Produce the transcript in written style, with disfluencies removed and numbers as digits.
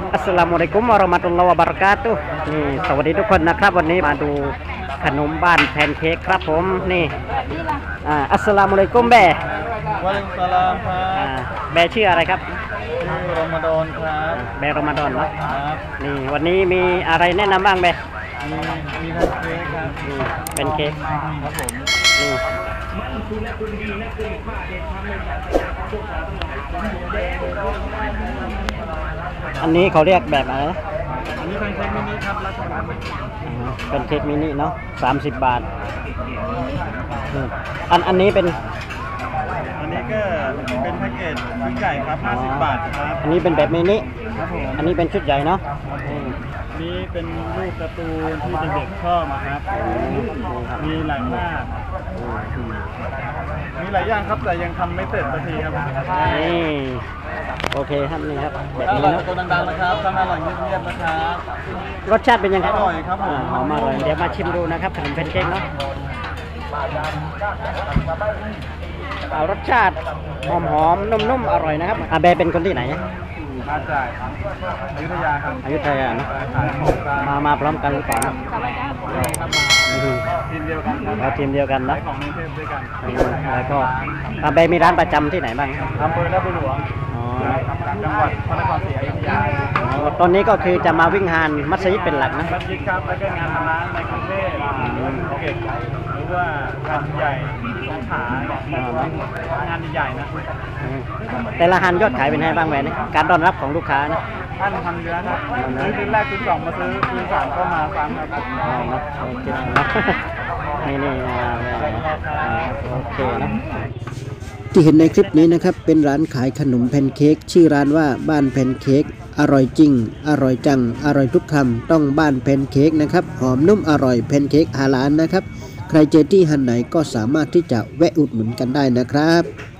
อัสสลามุอะลัยกุมวะเราะมะตุลลอฮ์วะบะเราะกาตุฮ์นี่สวัสดีทุกคนนะครับวันนี้มาดูขนมบ้านแพนเค้กครับผมนี่อัสสลามุอะลัยกุมแบวะลัยกุมสลามครัอ่าบแบชื่ออะไรครับชื่อรอมฎอนครับแบรอมฎอนเนาะครับนี่วันนี้มีอะไรแนะนำบ้างแบมีแพนเค้กครับนี่เป็นเค้กครับผมนี่อันนี้เขาเรียกแบบอะไรนะอันนี้แพนเค้กมินิครับราคาเป็นเค้กมินิเนาะ30 บาทนี่อันนี้เป็นอันนี้ก็เป็นแพ็กเกจชุดใหญ่ครับ50 บาทครับอันนี้เป็นแบบมินิครับผมอันนี้เป็นชุดใหญ่เนาะนี่เป็นรูปการ์ตูนที่เด็กๆชอบนะครับมีหลายหน้ามีหลายอย่างครับแต่ยังทำไม่เสร็จสักทีครับนี่โอเคครับนี่ครับแบบนี้อร่อยเนาะตัวดังๆนะครับทำอร่อยเงียบๆนะครับรสชาติเป็นยังไงอร่อยครับผมหอมอร่อยเดี๋ยวมาชิมดูนะครับขนมแพนเค้กเนาะรสชาติหอมนุ่มๆอร่อยนะครับอาเบเป็นคนที่ไหนมาจากอยุธยาครับอยุธยาเนาะมาพร้อมกันหรือเปล่าทีมเดียวกันครับทีมเดียวกันนะของกรุงเทพด้วยกันแล้วก็อาเบมีร้านประจำที่ไหนบ้างอำเภอหน้าบุญหลวงจังหวัดพระนครศรีอยุธยาตอนนี้ก็คือจะมาวิ่งงานมัสยิดเป็นหลักนะมัสยิดครับแล้วก็งานร้านในกรุงเทพเก็บหรือว่างานใหญ่สงขลางานใหญ่นะแต่ละหันยอดขายเป็นไงบ้างแหวนนี่การต้อนรับของลูกค้านะท่านทำเยอะครับซื้อคืนแรกคืนสองมาซื้อคืนสามก็มาซ้ำครับโอเคนะนี่โอเคนะที่เห็นในคลิปนี้นะครับเป็นร้านขายขนมแพนเค้กชื่อร้านว่าบ้านแพนเค้กอร่อยจริงอร่อยจังอร่อยทุกคำต้องบ้านแพนเค้กนะครับหอมนุ่มอร่อยแพนเค้กฮาลาลนะครับใครเจอที่หันไหนก็สามารถที่จะแวะอุดหนุนกันได้นะครับ